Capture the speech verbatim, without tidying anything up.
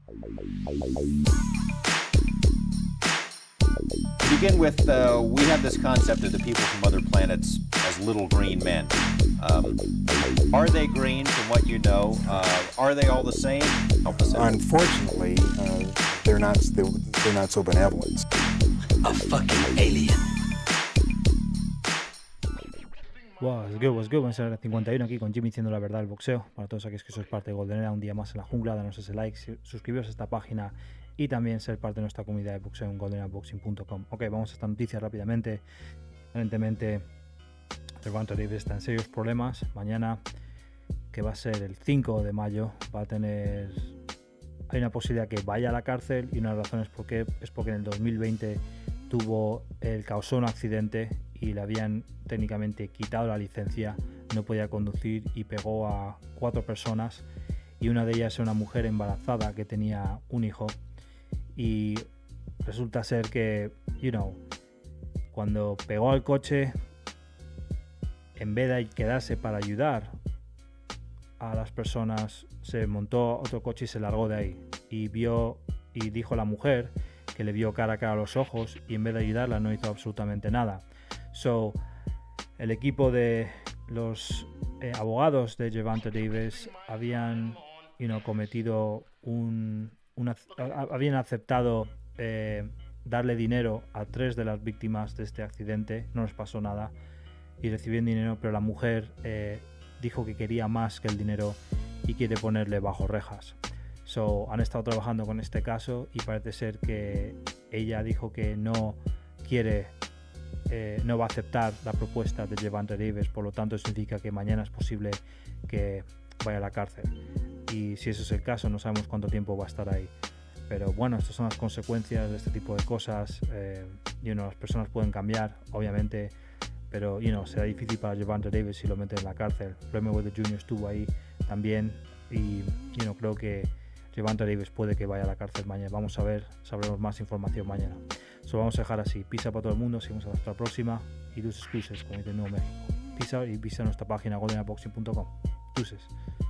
To begin with, uh, we have this concept of the people from other planets as little green men. Um, are they green from what you know? Uh, are they all the same? Help us out. Unfortunately, uh, they're not. They're not so benevolent. A fucking alien. Wow, what's good, what's good, vamos a ver cincuenta y uno aquí con Jimmy diciendo la verdad del boxeo. Para todos aquellos que sois parte de Golden Era, un día más en la jungla, danos ese like, suscribiros a esta página y también ser parte de nuestra comunidad de boxeo en golden era boxing punto com. Ok, vamos a esta noticia rápidamente. Aparentemente, Gervonta Davis está en serios problemas. Mañana, que va a ser el cinco de mayo, va a tener... Hay una posibilidad que vaya a la cárcel y una de las razones por qué es porque en el dos mil veinte tuvo, él causó un accidente y le habían técnicamente quitado la licencia, no podía conducir y pegó a cuatro personas y una de ellas era una mujer embarazada que tenía un hijo y resulta ser que, you know, cuando pegó al coche, en vez de quedarse para ayudar a las personas, se montó otro coche y se largó de ahí y vio y dijo a la mujer que le vio cara a cara a los ojos y en vez de ayudarla no hizo absolutamente nada. So, el equipo de los eh, abogados de Gervonta Davis habían, you know, cometido un, una, habían aceptado eh, darle dinero a tres de las víctimas de este accidente, no les pasó nada y recibieron dinero, pero la mujer eh, dijo que quería más que el dinero y quiere ponerle bajo rejas. So, han estado trabajando con este caso y parece ser que ella dijo que no quiere, eh, no va a aceptar la propuesta de Gervonta Davis, por lo tanto significa que mañana es posible que vaya a la cárcel. Y si eso es el caso, no sabemos cuánto tiempo va a estar ahí. Pero bueno, estas son las consecuencias de este tipo de cosas. Eh, you know, las personas pueden cambiar, obviamente, pero you know, será difícil para Gervonta Davis si lo meten en la cárcel. Floyd Mayweather junior estuvo ahí también y you know, creo que Gervonta Davis puede que vaya a la cárcel mañana. Vamos a ver, sabremos más información mañana. So, vamos a dejar así. Peace out para todo el mundo. Seguimos hasta la próxima. Y deuces cruces, como dice Nuevo México. Peace out y visita nuestra página golden era boxing punto com. Deuces.